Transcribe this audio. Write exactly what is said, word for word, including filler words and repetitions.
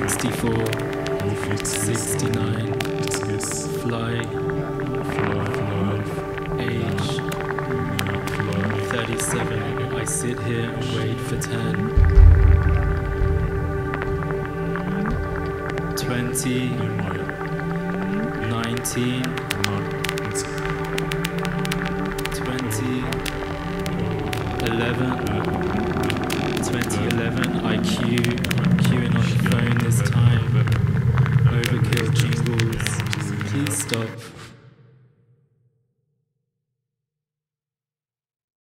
sixty-four, sixty-nine, fly, age, thirty-seven, I sit here and wait for ten, twenty, nineteen, twenty, eleven, twenty eleven, I queue, I'm queuing on the phone this time, overkill jingles, please stop.